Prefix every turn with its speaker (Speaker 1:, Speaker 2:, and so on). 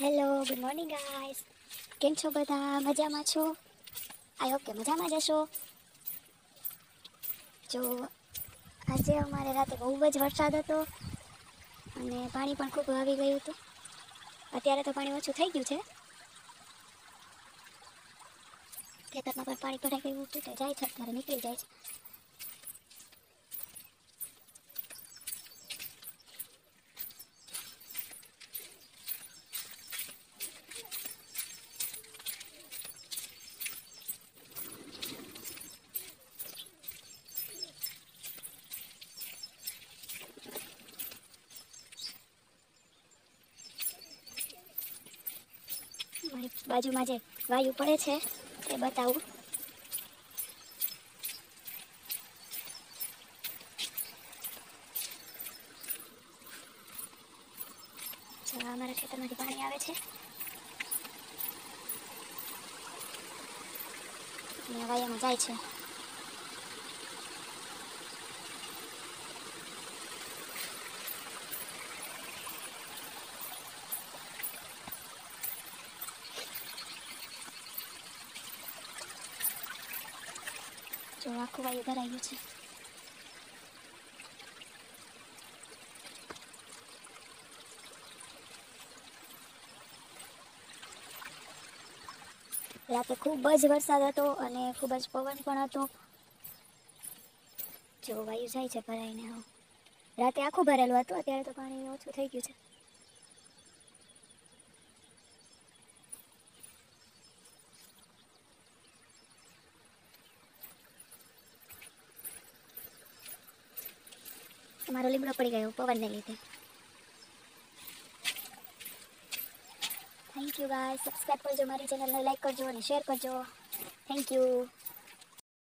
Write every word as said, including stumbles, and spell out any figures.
Speaker 1: Hello, good morning guys. કેમ છો બધા? મજામાં છો? આઈ હોપ કે મજામાં જ હશો. જો આજે અમારે રાતે બહુ જ વરસાદ હતો અને પાણી પણ ખૂબ આવી ગયું હતું. અત્યારે તો પાણી ઓછું થઈ ગયું છે. ખેતરમાં પણ પાણી ભરાઈ ગયું હતું તો જાય છે, અત્યારે નીકળી જાય છે. મારી બાજુમાં જે વાયુ પડે છે એ બતાવું. જો અમારા ખેતરમાંથી પાણી આવે છે અને વાયામાં જાય છે. જો આખું વાયુ ભરાઈ ગયું છે. રાતે ખૂબ જ વરસાદ હતો અને ખૂબ જ પવન પણ હતો. જો વાયુ જાય છે ભરાઈને. હા, રાતે આખું ભરેલું હતું, અત્યારે તો પાણી ઓછું થઈ ગયું છે. તમારો લીમડો પડી ગયો પવનને લીધે. Thank you guys. સબસ્ક્રાઈબ કરજો, મારી ચેનલને લાઈક કરજો અને શેર કરજો. Thank you.